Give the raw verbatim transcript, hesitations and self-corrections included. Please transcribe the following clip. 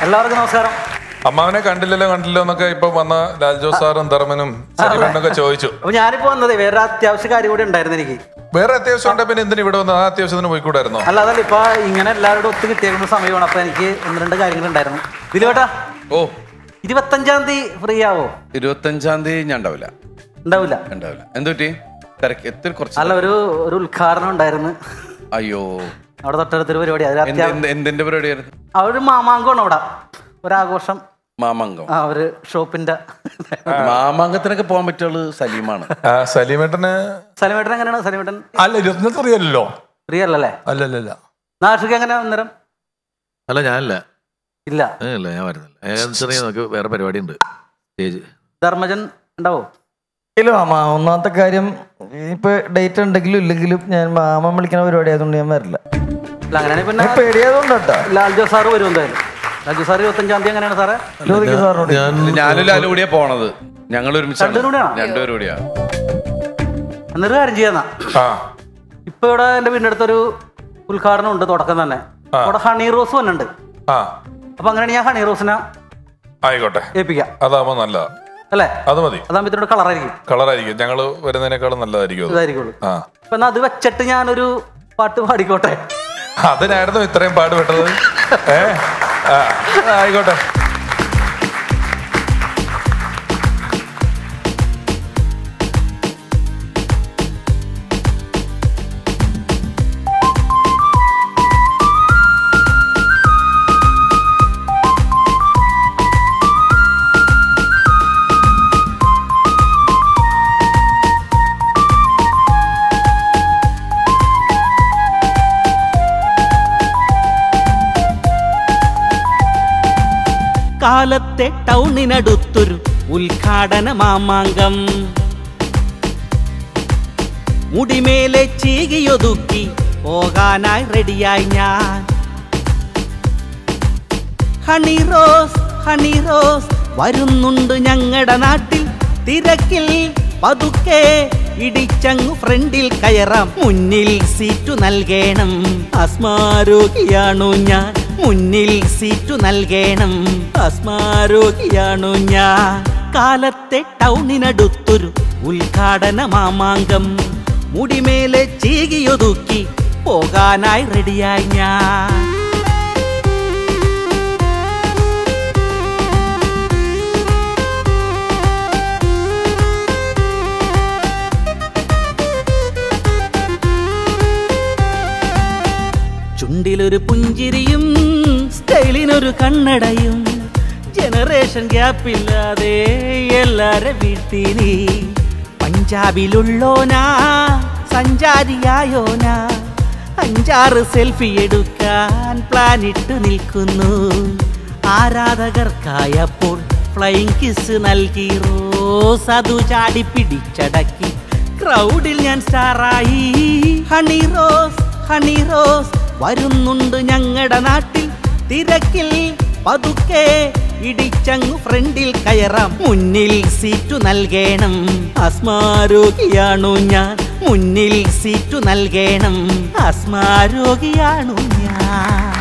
എല്ലാവർക്കും നമസ്കാരം. അമ്മാവനെ കണ്ടില്ലല്ലോ കണ്ടില്ലോ എന്നൊക്കെ ഇപ്പൊ വന്ന ലാൽജോ സാറും ധർമ്മനും സലിമണ്ണൊക്കെ ചോദിച്ചു. അപ്പൊ ഞാനിപ്പോ വന്നത് വേറെ അത്യാവശ്യ കാര്യം കൂടി ഉണ്ടായിരുന്നു എനിക്ക്. വേറെ അത്യാവശ്യം ഉണ്ടെ പിന്നെ എന്തിനാ ഇവിടെ വന്നത്? ആ അത്യാവശ്യത്തിന് പോയിക്കൂടായിരുന്നോ? അല്ല അതല്ല, ഇപ്പൊ ഇങ്ങനെ എല്ലാവരോടും ഒത്തു കിട്ടിയേക്കുന്ന സമയമാണ്. അപ്പൊ എനിക്ക് ഒന്ന് രണ്ട് കാര്യങ്ങൾ ഉണ്ടായിരുന്നു. ദിലുവേട്ടാ, ഓ ഇരുപത്തഞ്ചാം തീയതി ഫ്രീ ആവോ? ഇരുപത്തഞ്ചാം തീയതി ഞാൻ ഉണ്ടാവില്ല. ഉണ്ടാവില്ല ഉണ്ടാവില്ല എന്തുപറ്റി? തിരക്ക് എത്ര കുറച്ച് അല്ല, ഒരു ഒരു ഉദ്ഘാടനം ഉണ്ടായിരുന്നു. അയ്യോ, അവിടെ തൊട്ടടുത്തൊരു പരിപാടി. എന്തിന്റെ പരിപാടിയായിരുന്നു? ആ ഒരു മാമാങ്കമാണ് അവിടെ, ഒരാഘോഷം. മാമാങ്കം? ആ ഒരു ഷോപ്പിന്റെ. മാമാങ്കത്തിനൊക്കെ പോകാൻ പറ്റുള്ളൂ സലീമാണ്. സലീമേട്ടന് സലീമേട്ടൻ എങ്ങനെയാണ്? സലീമേട്ടൻ അല്ല ഇരുപത്തി അറിയാലല്ലോ. ഫ്രീ അല്ലല്ലേ? അല്ലല്ല. നാഷിക്ക് എങ്ങനെയാ അന്നേരം? അല്ല ഞാനല്ല. ഇല്ല ഇല്ല ഞാൻ വരുന്നില്ല. നമുക്ക് വേറെ പരിപാടി ഉണ്ട്. സ്റ്റേജ് ധർമ്മജൻ ഉണ്ടാവോ? ഇല്ല മാമ, ഒന്നാമത്തെ കാര്യം ഇപ്പൊ ഡേറ്റ് ഉണ്ടെങ്കിലും ഇല്ലെങ്കിലും ഞാൻ മാമ വിളിക്കുന്ന പരിപാടി ആയതുകൊണ്ട് ഞാൻ വരില്ല. അങ്ങനെയാണ് പിന്നെ പേടിയായതുകൊണ്ടാ. ലാൽജോ സാറ് വരും എന്തായാലും. ലാൽജോ സാർ ഇരുപത്തഞ്ചാം തീയതി എങ്ങനെയാണ് സാറേ? ഞാനും ലാലും കൂടിയാ പോണത്. ഞങ്ങൾ ഒരുമിച്ച് രണ്ടുപേരും കൂടിയാ. എന്നൊരു കാര്യം ചെയ്യാന്നാ, ഇപ്പൊ ഇവിടെ എന്റെ വീടിന്റെ അടുത്തൊരു ഉദ്ഘാടനം ഉണ്ട്, തുടക്കം തന്നെ. അവിടെ ഹണി റോസ് വന്നുണ്ട്. അപ്പൊ അങ്ങനെയാണ് ഞാൻ ഹണി റോസിനെ ആയിക്കോട്ടെ ഏൽപ്പിക്കാം. അതാവുമ്പോ നല്ലതാ അല്ലേ? അത് മതി. അതാകുമ്പോ ഇതിനോട് കളറായിരിക്കും. കളറായിരിക്കും. ഞങ്ങള് വരുന്നതിനേക്കാളും നല്ലതായിരിക്കും. ഇതായിരിക്കുള്ളൂ. അപ്പൊ എന്നാ അത് വെച്ചിട്ട് ഞാനൊരു പാട്ട് പാടിക്കോട്ടെ. അതിനായിരുന്നു ഇത്രയും പാടുപെട്ടത്. ഏ ആയിക്കോട്ടെ. കാലത്തെ ടൗണിനടുത്തൊരു ഉദ്ഘാടന മാമാങ്കം. മുടിമേലെ ചീകിയൊതുക്കി പോകാനായി റെഡിയായി ഞാൻ. ഹണി റോസ് ഹണി റോസ് വരുന്നുണ്ട് ഞങ്ങളുടെ നാട്ടിൽ. തിരക്കിൽ പതുക്കെ ഇടിച്ചങ്ങു ഫ്രണ്ടിൽ കയറാം. മുന്നിൽ സീറ്റു നൽകേണം, അസ്മാരോഗിയാണു ഞാൻ. മുന്നിൽ സീറ്റു നൽകേണം, അസ്മാരോഗിയാണു ഞാൻ. കാലത്തെ ടൗണിനടുത്തൊരു ഉദ്ഘാടന മാമാങ്കം. മുടിമേലെ ചീകിയൊതുക്കി പോകാനായി റെഡിയായി ഞാൻ. ചുണ്ടിലൊരു പുഞ്ചിരിയും സ്റ്റൈലിനൊരു കണ്ണടയും. ജനറേഷൻ ഗ്യാപ്പില്ലാതെ എല്ലാരെ വീട്ടിനി. പഞ്ചാബിലുള്ളോനാ സഞ്ചാരിയായോനാ. അഞ്ചാറ് സെൽഫി എടുക്കാൻ പ്ലാനിട്ട് നിൽക്കുന്നു. ആരാധകർക്കായപ്പോൾ ഫ്ലൈയിങ് കിസ് നൽകി റോസ്. അതു ചാടി പിടിച്ചടക്കി ക്രൗഡിൽ ഞാൻ സ്റ്റാറായി. ഹണി റോസ് ഹണി റോസ് വരുന്നുണ്ട് ഞങ്ങളുടെ നാട്ടിൽ. തിരക്കിൽ പതുക്കെ ഇടിച്ചങ്ങു ഫ്രണ്ടിൽ കയറാം. മുന്നിൽ സീറ്റു നൽകേണം, അസ്മാരോഗിയാണു ഞാൻ. മുന്നിൽ സീറ്റു നൽകേണം, അസ്മാരോഗിയാണു ഞാൻ.